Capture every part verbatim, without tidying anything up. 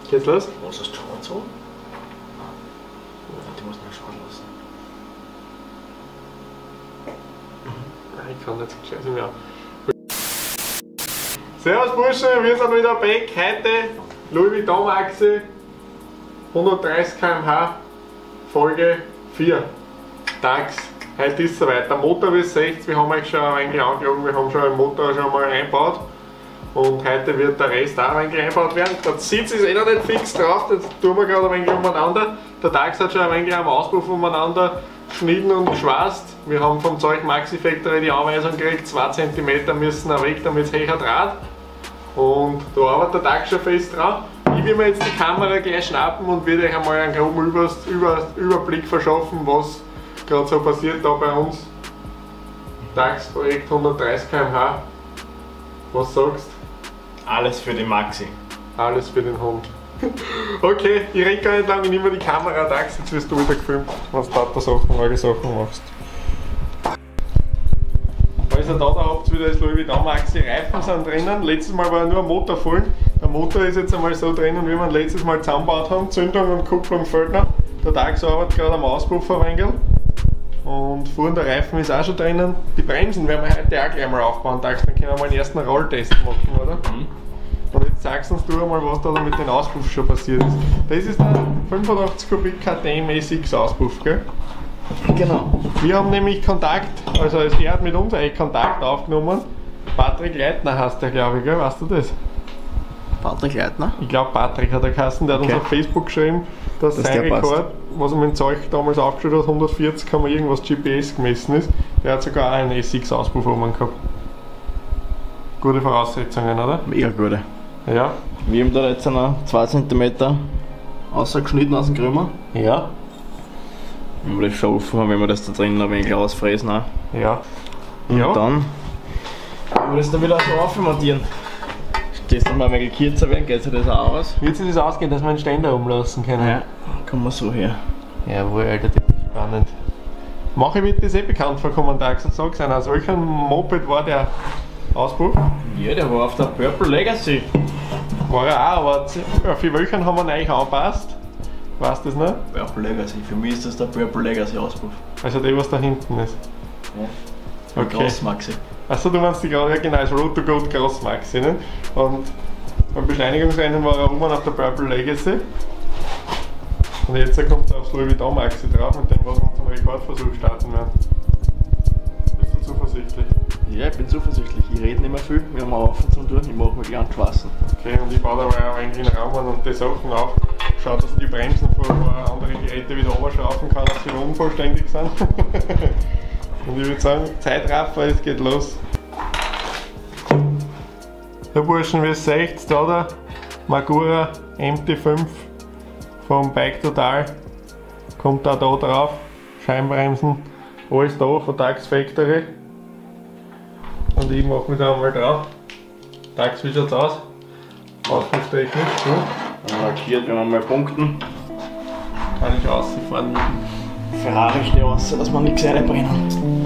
Geht's los? Was hast du schon so? Die muss man schauen lassen. Nein, ich kann nicht so gescheit mehr. Servus Burschen, wir sind wieder back. Heute Louis Vuitton Maxi hundertdreißig Kilometer pro Stunde Folge vier. Tags. Heute ist es soweit. Der Motor bis sechzig, wir haben euch schon ein wenig angelogen, wir haben schon den Motor schon mal eingebaut. Und heute wird der Rest auch ein wenig eingebaut werden. Der Sitz ist eh noch nicht fix drauf, das tun wir gerade ein wenig umeinander. Der Tags hat schon ein wenig am Auspuff umeinander geschnitten und geschweißt. Wir haben vom Zeug Maxi Factory die Anweisung gekriegt, zwei Zentimeter müssen auch weg, damit es höher draht. Und da arbeitet der Tags schon fest dran. Ich will mir jetzt die Kamera gleich schnappen und werde euch einmal einen groben Über Über Überblick verschaffen, was gerade so passiert da bei uns. Tags Projekt hundertdreißig Kilometer pro Stunde. Was sagst du? Alles für den Maxi. Alles für den Hund. Okay, ich rede gar nicht lange, ich nehme die Kamera, Tags, jetzt wirst du wieder gefilmt, wenn du da Sachen, eure Sachen machst. Also da, da habt ihr wieder das Louis Vuitton Maxi, Reifen sind drinnen, letztes Mal war nur ein Motor voll. Der Motor ist jetzt einmal so drinnen, wie wir ihn letztes Mal zusammengebaut haben, Zündung und Kupplung fehlt noch. Der Tags arbeitet gerade am Auspufferwengel. Und vorne der Reifen ist auch schon drinnen. Die Bremsen werden wir heute auch gleich mal aufbauen, Tags, dann können wir mal einen ersten Rolltest machen, oder? Mhm. Und jetzt sagst uns du einmal, was da mit den Auspuff schon passiert ist. Das ist der fünfundachtzig Kubik K T M A sechs Auspuff, gell? Genau. Wir haben nämlich Kontakt, also er hat mit uns eigentlich Kontakt aufgenommen. Patrick Leitner heißt der, glaube ich, gell? Weißt du das? Patrick Leitner? Ich glaube Patrick hat er geheißen, der hat okay. uns auf Facebook geschrieben, dass das sein Rekord, passt. Was er mit dem Zeug damals aufgestellt hat, hundertvierzig, kann man irgendwas G P S gemessen ist. Der hat sogar auch einen A sechs Auspuff oben gehabt. Gute Voraussetzungen, oder? Mega gute. Ja. Wir haben da jetzt noch zwei Zentimeter ausgeschnitten aus dem Krümmer. Ja. Wenn wir das schon offen haben, wenn wir das da drinnen ein wenig ausfräsen auch. Ja. Und ja. dann können wir das dann wieder so aufmontieren. Stehst du mal ein wenig kürzer werden, geht sich das auch aus? Wird sich das ausgehen, dass wir einen Ständer umlassen können? Ja, kommen wir so her. Jawohl, Alter, das ist spannend. Mache wird das eh bekannt vorkommen, Tags, und sag's einer, aus welchem Moped war der Auspuff? Ja, der war auf der Purple Legacy. War er auch, aber für welchen haben wir ihn eigentlich angepasst? Weißt du das noch? Purple Legacy, für mich ist das der Purple Legacy Auspuff. Also der, was da hinten ist? Ja. Okay. Gross Maxi. Achso, du meinst die gerade, ja genau, das Road to Gold Gross Maxi, ne? Und beim Beschleunigungsrennen war er oben auf der Purple Legacy. Und jetzt kommt er aufs Louis Vuitton Maxi drauf, mit dem was wir unseren Rekordversuch starten werden. Bist du zuversichtlich? Ja, ich bin zuversichtlich. Ich rede nicht mehr viel, wir haben auch offen zum Tun, ich mache mich ganz schwassen. Okay, und ich baue dabei auch eigentlich den Raum an und die Sachen auf. Schau, dass ich die Bremsen von anderen Geräten wieder runterschrauben kann, dass sie wieder unvollständig sind. Und ich würde sagen, Zeitraffer, es geht los. Ja Burschen, wie ihr seht, da der Magura M T fünf vom Bike Total kommt auch da drauf. Scheinbremsen, alles da von Tags Factory. Und ich mache mich da einmal drauf. Tags, wie schaut's aus? Auspuftechnisch, gut. Markiert, wenn wir mal punkten. Kann ich rausfahren. Ferrari steht raus, dass wir nichts reinbrennen.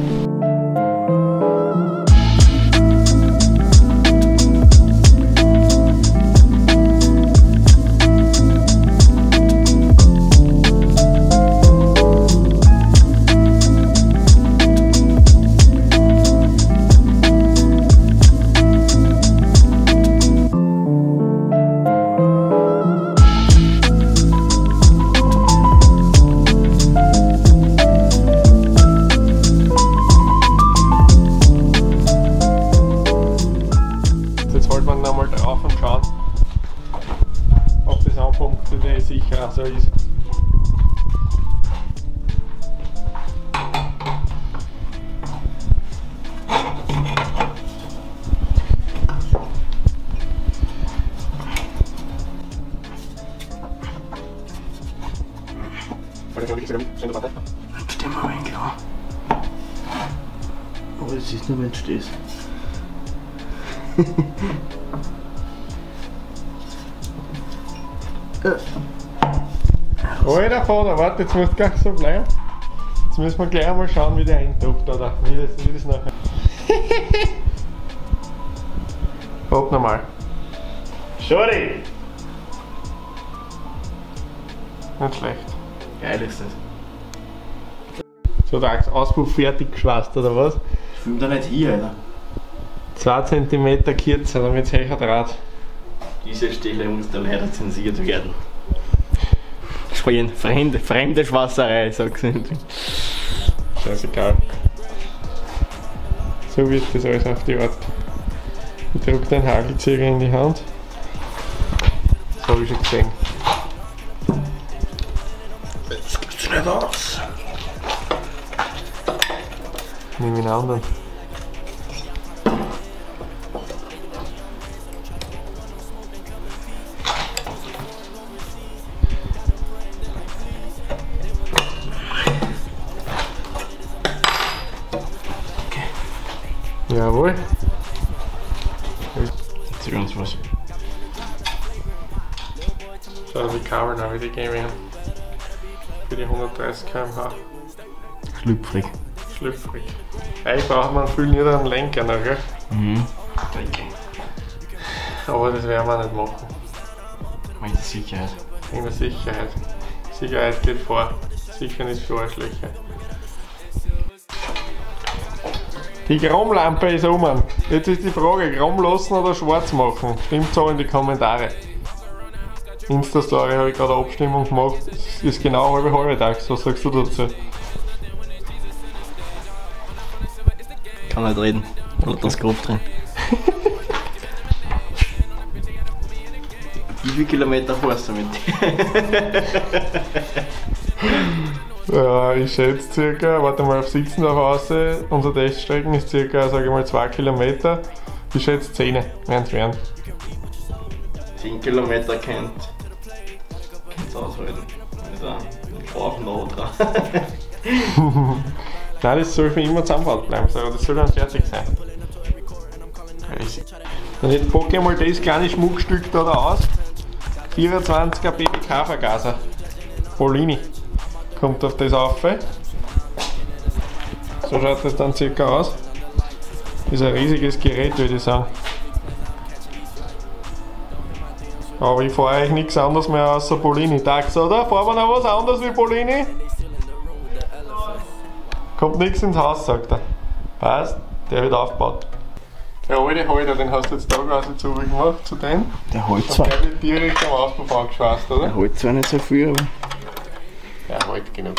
Der sicher auch so ist. Stimmt mal ein klar. Aber es ist nur, wenn du stehst. Alter Vater, warte, jetzt musst du gleich so bleiben. Jetzt müssen wir gleich mal schauen, wie der eintoppt, oder wie das, wie das nachher. Hopp nochmal. Sorry! Nicht schlecht. Geil ist das. So, Dax, Auspuff fertig geschweißt, oder was? Ich film da nicht hier, Alter. zwei Zentimeter kürzer, damit es höher Draht. Diese Stelle muss dann leider zensiert werden. Fremde, fremde Schwasserei, sagst du. Scheißegal. So wird das alles auf die Art. Ich drücke den Hagelzieher in die Hand. Das habe ich schon gesehen. Das gibt's nicht aus. Nimm den anderen. Jawohl. Erzähl uns was. Schau die Kabel noch wieder geben für die hundertdreißig Kilometer pro Stunde. Schlüpfrig. Schlüpfrig. Eigentlich braucht man viel niederen Lenker noch, gell? Mhm. Aber das werden wir nicht machen. Wegen der Sicherheit. Wegen der Sicherheit. Sicherheit geht vor. Sichern ist für Arschlöcher. Die Chromlampe ist um. Jetzt ist die Frage, Chrom lassen oder schwarz machen? Stimmt so in die Kommentare. Insta-Story habe ich gerade eine Abstimmung gemacht. Es ist genau halbe halbe Tag. Was sagst du dazu? Kann nicht reden. Oder das grob drin. Wie viele Kilometer fährst du mit? Ja, ich schätze circa, warte mal auf Sitzen nach Hause, unsere Teststrecken ist circa, sage ich mal, zwei Kilometer. Ich schätze zehn werden es werden. zehn Kilometer kennt es aushalten. Also, ich brauche noch dran. Nein, das soll für immer zusammengehalten bleiben, so, das soll dann fertig sein. Und jetzt packe ich mal das kleine Schmuckstück da, da aus. vierundzwanziger B B K-Vergaser. Polini. Kommt auf das auf. So schaut das dann circa aus. Das ist ein riesiges Gerät, würde ich sagen. Aber ich fahre eigentlich nichts anderes mehr außer Polini. Dax, oder? Fahren wir noch was anderes wie Polini? Kommt nichts ins Haus, sagt er. Passt, der wird aufgebaut. Der alte Halter, den hast du jetzt da quasi zugemacht zu dem. Der hält zwar. Der wird direkt am Auspuff angeschweißt, oder? Der hält zwar nicht so viel, aber. Ja, hält genug.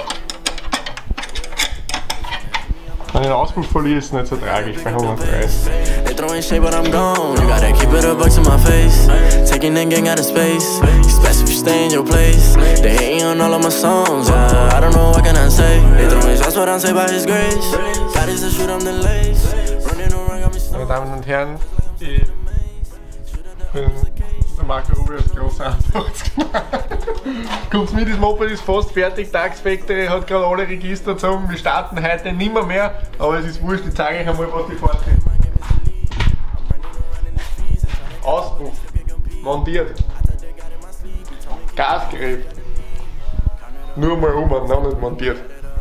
Wenn ich den Auspuff verliere, ist es nicht so tragisch bei hundertdreißig. They throwing shade, but I'm gone. You gotta keep it a buck to my face. Taking and getting out of space. It's best if you stay in your place. They hating on all of my songs. Uh, I don't know what can I say. They throwing shots, but I'm saved by His grace. God is the shoot, I'm the lace. Running around, got me stuck. Meine Damen und Herren, ich bin der Marco Rubio, das große Antwortsknall. Kommt mit, das Moped ist fast fertig, Dax Factory hat gerade alle Register gezogen. Wir starten heute nimmer mehr, aber es ist wurscht, ich zeige euch einmal, was die Fahrt ist. Auspuff, montiert, Gasgerät, nur mal um, noch nicht montiert.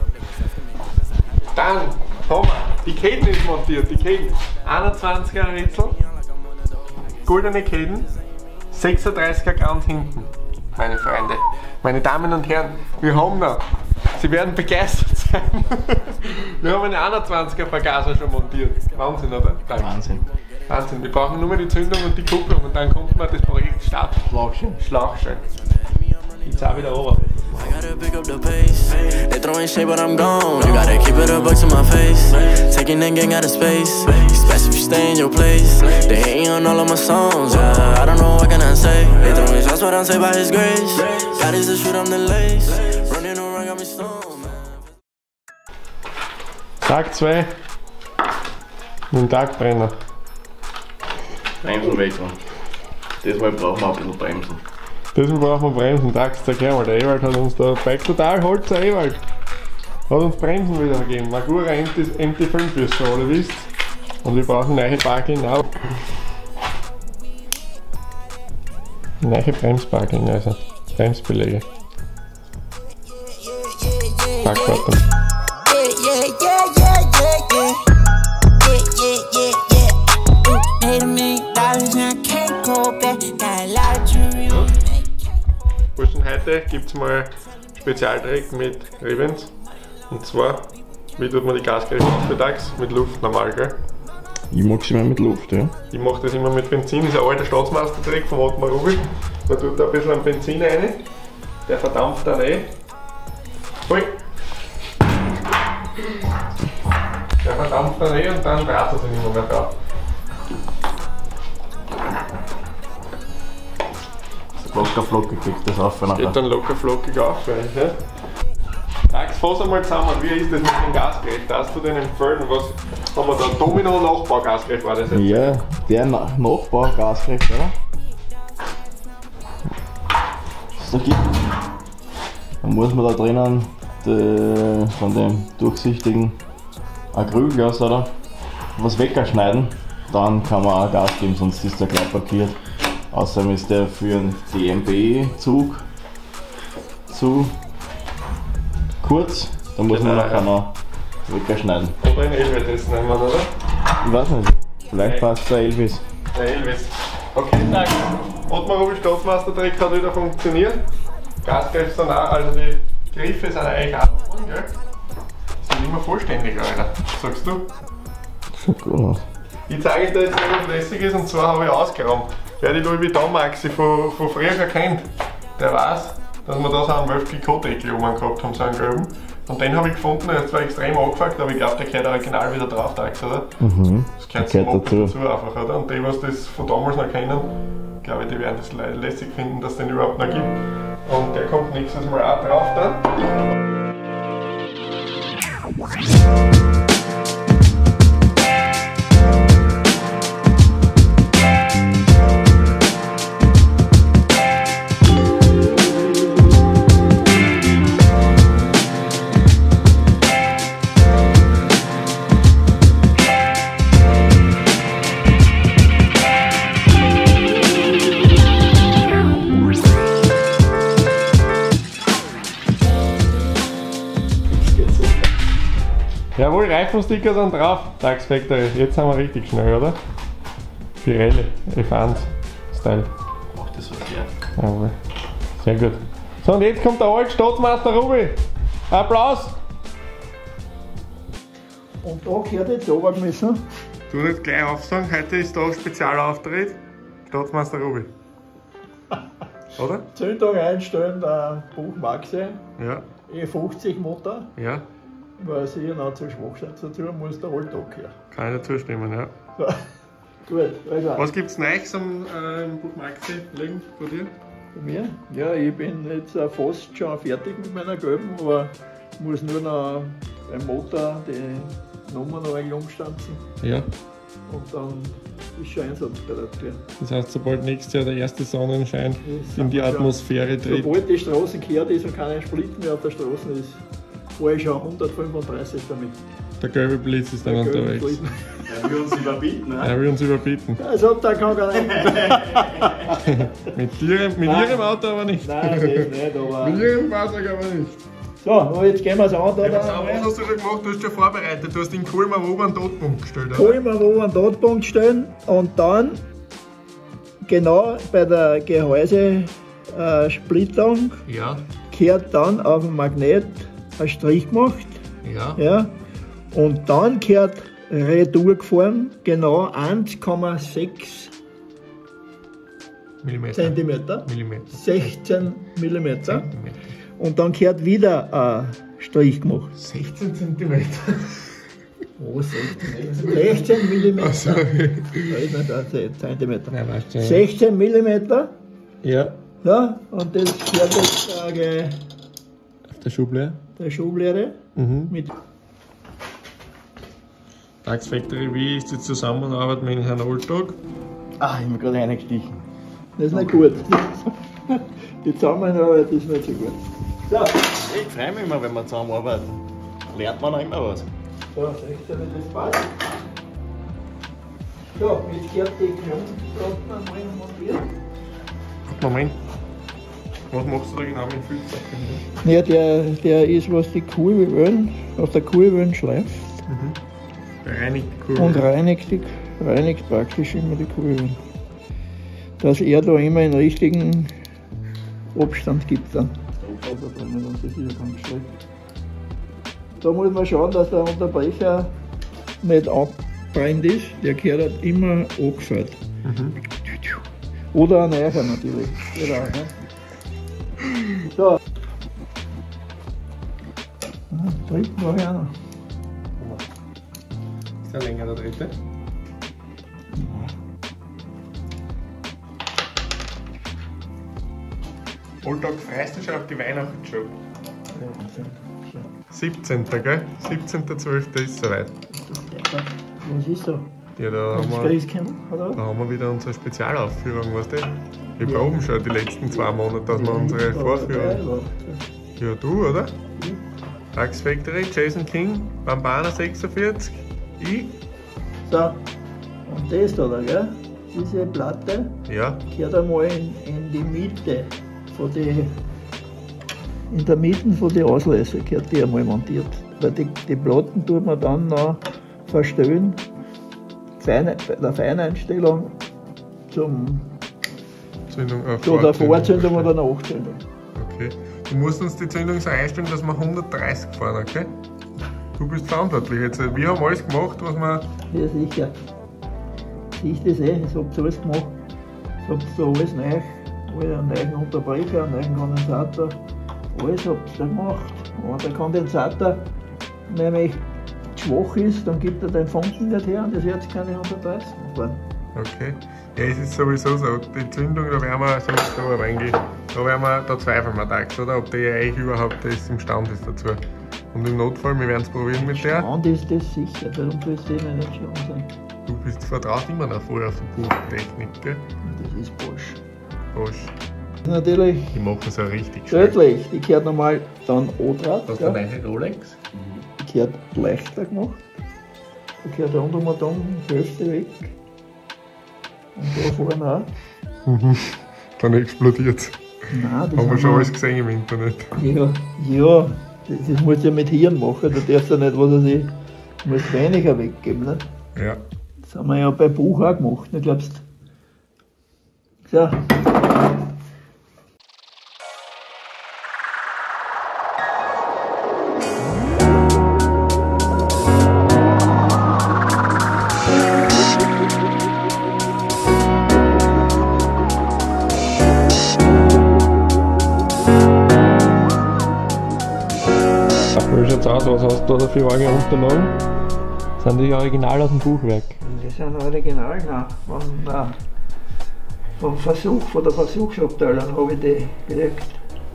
Dann haben wir, die Ketten ist montiert, die Ketten, einundzwanziger Rätsel, goldene Ketten, sechsunddreißiger ganz hinten, meine Freunde. Meine Damen und Herren, wir haben noch, Sie werden begeistert sein, wir haben einen einundzwanziger Vergaser schon montiert. Wahnsinn, oder? Danke. Wahnsinn. Wahnsinn, wir brauchen nur mehr die Zündung und die Kupplung und dann kommt man das Projekt starten. Schlagschein. Schlagschein. Jetzt auch wieder runter. I gotta pick up the pace. They throwing shade, but I'm gone. You gotta keep it a buck to my face. Taking and getting out of space. It's best if you stay in your place. They hating on all of my songs. Uh, I don't know what can I say. They throwing shots, but I'm saved by His grace. God is the shoot, I'm the lace. Running around, got me stoned, man. Tag zwei. Mit dem Tagbrenner. Bremsen weg. Diesmal brauchen wir ein bisschen Bremsen. Deswegen brauchen wir Bremsen. Dax, der Kerl, der Ewald hat uns da bei total Holzer Ewald. Hat uns Bremsen wieder gegeben. Magura M T fünf, wie es schon alle wisst. Und wir brauchen neue Parking auch. Neue Bremsparking, also Bremsbeläge. Backwarten. heute gibt es mal Spezialtrick mit Revens. Und zwar, wie tut man die Gasgriffel aufgetags? Mit Luft normal, gell? Ich mag sie immer mit Luft, ja. Ich mache das immer mit Benzin, das ist ein alter Staatsmeistertrick von Ottmar Rubi. Man tut da ein bisschen an Benzin rein, der verdampft dann eh. Voll. Der verdampft dann eh und dann braucht er sich nicht mehr drauf. Locker flockig kriegt das auf. Geht dann locker flockig auf. Ja. Tags, fass einmal zusammen, wie ist das mit dem Gasgerät? Darfst du den empfehlen? Was haben wir da? Domino-Nachbau-Gasgerät war das jetzt? Ja, der Na Nachbau-Gasgerät, oder? Was es da gibt. Dann muss man da drinnen die, von dem durchsichtigen Acrylglas oder was wegschneiden. Dann kann man auch Gas geben, sonst ist der gleich blockiert. Außerdem ist der für einen D M B-Zug zu kurz, da muss man nachher noch wegschneiden. Oder ein Elvis nehmen wir, oder? Ich weiß nicht, vielleicht passt der Elvis. Der Elvis. Okay, danke. Ottmar Rubi Staatsmeistertrick hat wieder funktioniert. Gasgriff sind auch, also die Griffe sind eigentlich auch dran, gell? Die sind immer vollständig, Alter. Sagst du? Schaut gut aus. Ich zeige dir jetzt, was lässig ist, und zwar habe ich ausgeräumt. Wer die Louis Vuitton Maxi von, von früher kennt, der weiß, dass wir da so einen Wölfli Kotdeckel oben gehabt haben, so einen gelben. Und den habe ich gefunden, der ist zwar extrem angefuckt, aber ich glaube, der gehört original wieder drauf, oder? Mhm. Das gehört zum Moped dazu einfach, oder? Und die, was das von damals noch kennen, glaube ich, die werden das lässig finden, dass es den überhaupt noch gibt. Und der kommt nächstes Mal auch drauf dann. Jawohl, Reifensticker sind drauf, Tags Factory. Jetzt sind wir richtig schnell, oder? Pirelli, F eins Style. Macht das verkehrt. Jawohl, sehr gut. So, und jetzt kommt der alte Staatsmeister Rubi. Applaus! Und da gehört jetzt runtergemessen. Du nicht gleich aufsagen, heute ist da Spezialauftritt. Staatsmeister Rubi. Oder? zehn Tage einstellen, der Buch Maxi, Ja. E fünfzig Motor, Ja. weil sie noch zu schwach sind dazu, muss der Alltag her. Kann ich dir zustimmen, ja. So. Gut, also Was gibt's Neues am äh, im Buch Maxi liegen von dir? bei mir, ja, ich bin jetzt äh, fast schon fertig mit meiner gelben, aber ich muss nur noch beim Motor die Nummer noch ein umstanzen Ja. und dann ist schon einsatzbereit. Das heißt, sobald nächstes Jahr der erste Sonnenschein Das in die haben wir schon. Atmosphäre tritt. Sobald die Straße gekehrt ist und kein Split mehr auf der Straße ist, fahre ich schon hundertfünfunddreißig damit. Der gelbe Blitz ist dann Der gelbe unterwegs. Blitz. Er will uns überbieten, ne? Er will uns überbieten. Also, da kann gar nicht. Mit, ihrem, mit Nein. ihrem Auto aber nicht. Nein, das nicht, aber. Mit ihrem Fahrzeug aber nicht. So, aber jetzt gehen wir es an. Da, Ja, da, was hast du schon gemacht? Du hast schon vorbereitet. Du hast den Kulmer oben einen Totpunkt gestellt, oder? Holen wir wo einen Totpunkt stellen und dann genau bei der Gehäuse-Splittung Ja, kehrt dann auf dem Magnet ein Strich gemacht. ja. Ja, und dann kehrt Retour gefahren, genau eins Komma sechs Millimeter. Zentimeter, Millimeter. sechzehn Millimeter. Zentimeter. Und dann kehrt wieder ein Strich gemacht. sechzehn Zentimeter. Oh, sechzehn, sechzehn Millimeter. Also, Da ist nicht ein Zentimeter. nein, weißt du. sechzehn Millimeter. Ja. Ja, und das kehrt jetzt äh, Auf der Schublade. der Schublade Mhm. mit. Tags Factory, wie ist die Zusammenarbeit mit Herrn Oldtag? Ah, ich bin gerade reingestichen. Das ist nicht gut. Die Zusammenarbeit ist nicht so gut. So, Ich freue mich immer, wenn wir zusammenarbeiten. Lernt man auch immer was. so sechzehn, das passt. So, jetzt kehrt die Klumpen mal montiert. Moment. Was machst du da genau mit dem Filter? Ja, der, der ist, was die Kurbeln, auf der Kurbeln schleift Bereinigt die Kurve. und reinigt, die, reinigt praktisch immer die Kurbeln. Dass er da immer den richtigen Abstand gibt dann. Also drinnen und das ist ja ganz schlecht. Da muss man schauen, dass der Unterbrecher nicht abbrennt ist. Der gehört halt immer angefüllt. Mhm. Oder ein neuer natürlich. Geht auch, ne? So. Dritten brauche ich auch noch. Ist der länger der dritte? Alltag freust du schon auf die Weihnachten schon. siebzehnten gell? siebzehnten zwölften ist soweit. Was ist so? Ja, da Das haben, wir, Christkind, oder? da haben wir wieder unsere Spezialaufführung, weißt du? Wir proben schon die letzten zwei Monate, dass wir unsere Vorführung. Ja, du, oder? Dax Factory, Jason King, Bambana sechsundvierzig, ich. So, und das da, gell? Diese Platte Ja, gehört einmal in, in die Mitte von die, in der Mitte von den Auslöser gehört die einmal montiert. Weil die, die Platten tut man dann noch verstellen, Feine, bei der Feineinstellung zum, Zündung, äh, zu der Vorzündung Vorzündung oder wahrscheinlich. Nachzündung. Okay. Du musst uns die Zündung so einstellen, dass wir hundertdreißig fahren, okay? Du bist verantwortlich jetzt. Wir haben alles gemacht, was wir. Ja, sicher. Siehst du das eh? Ich hab alles gemacht. Ich hab da alles neu, einen neuen Unterbrecher, einen neuen Kondensator. Alles habt ihr gemacht. Wenn der Kondensator nämlich schwach ist, dann gibt er den Funken nicht her und das wird keine hundertdreißig fahren. Okay. Ja, es ist sowieso so. Die Zündung, da werden wir sonst da reingehen. Da werden wir, da zweifeln wir tags, oder? Ob die eigentlich überhaupt das im Stand ist dazu. Und im Notfall, wir werden es probieren mit der. Und ist das sicher, darum willst du eh nicht schon sein. Du bist vertraut immer noch voll auf die Buchtechnik, gell? Das ist Bosch. Bosch. Natürlich Die machen es ja richtig schön. tödlich. Die gehört normal dann O-Draht. Hast du eine neue Rolex? Die gehört leichter gemacht. Da gehört rundum und um die Hälfte weg. Und da vorne auch. Mhm. Dann explodiert es. Nein, das Haben wir schon alles gesehen im Internet. Ja, ja, das, das muss ja mit Hirn machen. Da darfst du nicht, was er sich, du musst weniger weggeben. Nicht? Ja. Das haben wir ja beim Buch auch gemacht, nicht glaubst du? So. Wie schaut's aus? Was hast du da für arge Unterlagen? Sind die original aus dem Buchwerk? Die sind original, nein. Von, nein. Vom Versuch, von der Versuchsabteilung habe ich die gekriegt.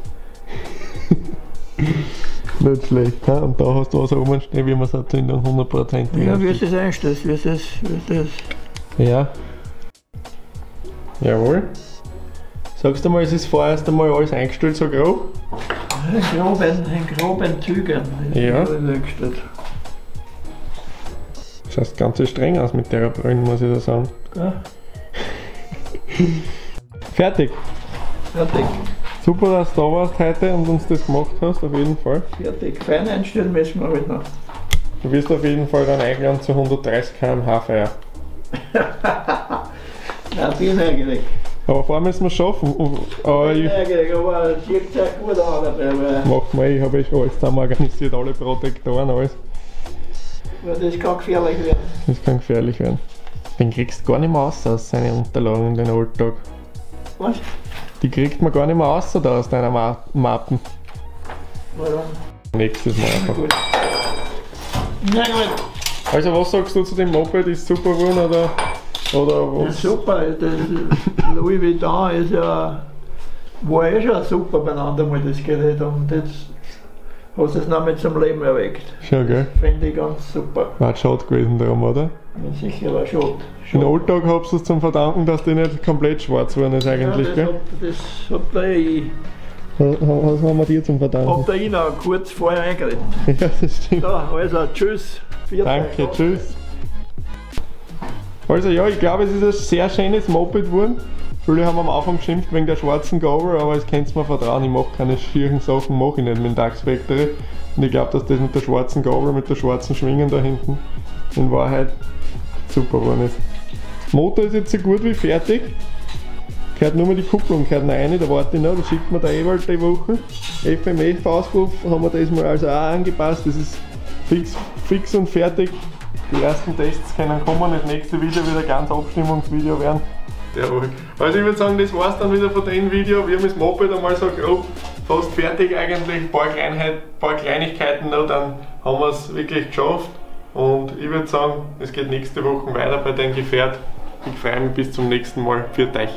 Nicht schlecht, he? Und da hast du was oben stehen, wie man es hat in hundert Prozent. Ja, wie ist das einstellst? Wie ist das? Wie ist das? Ja. Jawohl. Sagst du mal, es ist vorerst einmal alles eingestellt, so grob? In groben, in groben Zügen ist Ja. alles eingestellt. Schaust ganz streng aus mit der Brille, muss ich da sagen. Gell? Fertig. Fertig. Super, dass du da warst heute und uns das gemacht hast, auf jeden Fall. Fertig. Fein einstellen müssen wir halt noch. Du wirst auf jeden Fall dann eingeladen zu hundertdreißig Kilometer pro Stunde Feier. Nein, bin eigentlich. Aber vorher müssen wir es schaffen. Und- Aber ich, Eigentlich, aber es sieht sehr gut aus dabei, weil mach mal, ich habe eh schon alles zusammen organisiert, alle Protektoren, alles. weil das kann gefährlich werden. Das kann gefährlich werden. Den kriegst du gar nicht mehr raus aus seinen Unterlagen in den Alltag. Was? Die kriegt man gar nicht mehr raus da aus deiner Ma Mappen. Warum? Nächstes Mal einfach. Gut. Na gut. Also was sagst du zu dem Moped? Ist super geworden oder, oder Ja, was? super, das Louis Vuitton ist ja, war eh schon super beieinander mal das Gerät und jetzt hast du es noch mit zum Leben erweckt. Schon, gell? Finde ich ganz super. War schade gewesen darum, oder? Ja, sicher war schade. In Alltag habst du es zum Verdanken, dass die nicht komplett schwarz geworden ist eigentlich, ja, das gell? Hab, das habt ihr eh, Was haben wir dir zum Verdanken? habt ihr eh noch kurz vorher eingeredet. Ja, das stimmt. So, also tschüss. Viert Danke, euch. tschüss. Also ja, ich glaube, es ist ein sehr schönes Moped geworden. Viele haben am Anfang geschimpft wegen der schwarzen Gabel, aber es könnt mir vertrauen, ich mache keine schieren Sachen, mache ich nicht mit dem Dax Factory. Und ich glaube, dass das mit der schwarzen Gabel, mit der schwarzen Schwingen da hinten in Wahrheit super geworden ist. Motor ist jetzt so gut wie fertig. gehört nur mehr die Kupplung gehört rein, da warte ich noch, das schickt mir der Ewald die Woche. F M F-Auspuff haben wir das mal also auch angepasst, das ist fix, fix und fertig. Die ersten Tests können kommen, das nächste Video wird ein ganz Abstimmungsvideo werden. Jawohl. Also ich würde sagen, das war's dann wieder von dem Video. Wir haben das Moped einmal so grob fast fertig eigentlich, ein paar, Kleinheit, paar Kleinigkeiten noch, dann haben wir es wirklich geschafft. Und ich würde sagen, es geht nächste Woche weiter bei dem Gefährt. Ich freue mich bis zum nächsten Mal. Für euch.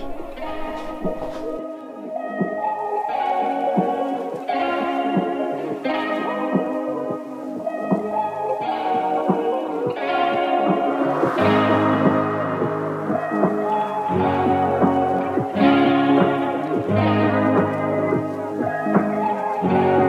Yeah.